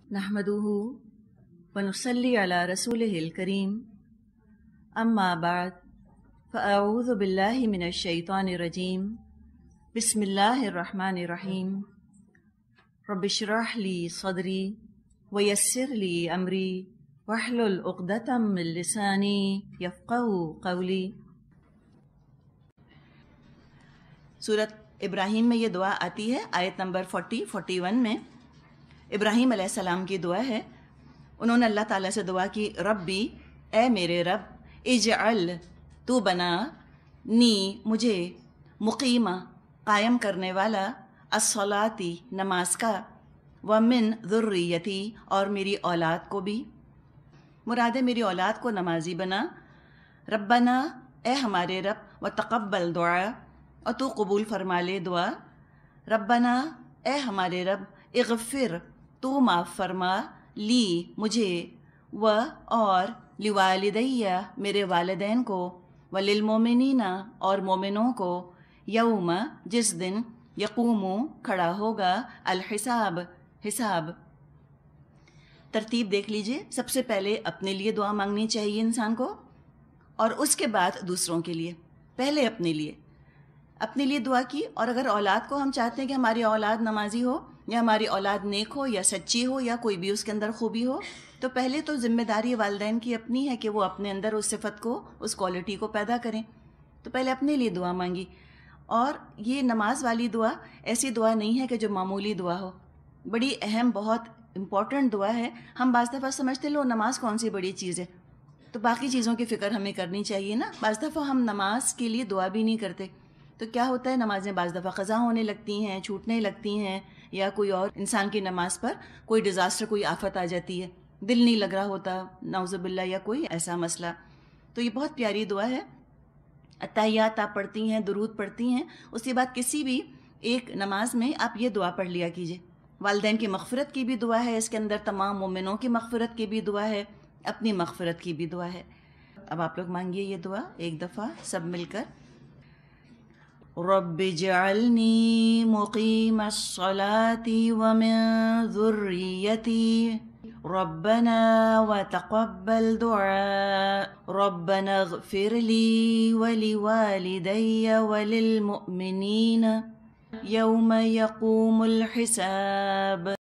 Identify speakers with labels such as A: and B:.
A: نحمده ونصلي على رسوله الكريم أما بعد فأعوذ بالله من الشيطان الرجيم بسم الله الرحمن الرحيم رب اشرح لي صدري ويسر لي أمري واحلل عقدة من لساني يفقهوا قولي۔
B: سورت ابراہیم میں یہ دعا آتی ہے آیت نمبر 41 میں۔ ابراہیم علیہ السلام کی دعا ہے، انہوں نے اللہ تعالیٰ سے دعا کی، ربی اے میرے رب، اجعل تو بنا، نی مجھے، مقیمہ قائم کرنے والا، الصلاتی نماز کا، ومن ذریتی اور میری اولاد کو بھی، مراد ہے میری اولاد کو نمازی بنا، ربنا اے ہمارے رب، وتقبل دعا اور تو قبول فرما لے دعا، ربنا اے ہمارے رب، اغفر تو معاف فرما، لی مجھے، و اور لوالدیہ میرے والدین کو، وللمومنین اور مومنوں کو، یوم جس دن، یقوم کھڑا ہوگا، الحساب حساب۔ ترتیب دیکھ لیجئے، سب سے پہلے اپنے لیے دعا مانگنی چاہیے انسان کو، اور اس کے بعد دوسروں کے لیے۔ پہلے اپنے لیے دعا کی، اور اگر اولاد کو ہم چاہتے ہیں کہ ہماری اولاد نمازی ہو، یا ہماری اولاد نیک ہو، یا سچی ہو، یا کوئی بھی اس کے اندر خوبی ہو، تو پہلے تو ذمہ داری والدین کی اپنی ہے کہ وہ اپنے اندر اس صفت کو، اس کوالٹی کو پیدا کریں۔ تو پہلے اپنے لیے دعا مانگی، اور یہ نماز والی دعا ایسی دعا نہیں ہے کہ جو معمولی دعا ہو، بڑی اہم، بہت امپورٹنٹ دعا ہے۔ ہم بعض دفعہ سمجھتے لو نماز کون سی بڑی چیز ہے، تو باقی چیزوں کی فکر ہمیں کرنی چاہیے نا۔ بعض دفعہ ہم نماز کے لیے دعا بھی نہیں کرتے، تو کیا ہوتا ہے، نمازیں بعض دفعہ قضا ہونے لگتی ہیں، چھوٹنے لگتی ہیں، یا کوئی اور انسان کی نماز پر کوئی ڈیزاسٹر، کوئی آفت آ جاتی ہے، دل نہیں لگ رہا ہوتا، نعوذ باللہ، یا کوئی ایسا مسئلہ۔ تو یہ بہت پیاری دعا ہے۔ اتحیات آپ پڑھتی ہیں، درود پڑھتی ہیں، اس کے بعد کسی بھی ایک نماز میں آپ یہ دعا پڑھ لیا کیجیے۔ والدین کی مغفرت کی بھی دعا ہے اس کے اندر، تمام مومنوں کی مغفرت کی بھی دعا ہے، اپنی مغفرت کی بھی دعا ہے۔ اب آپ لوگ مانگیے یہ دعا ایک دفعہ سب مل کر۔ رب اجعلنی مقیم الصلاة ومن ذریتی ربنا وتقبل دعاء ربنا اغفر لی ولوالدی وللمؤمنین یوم یقوم الحساب۔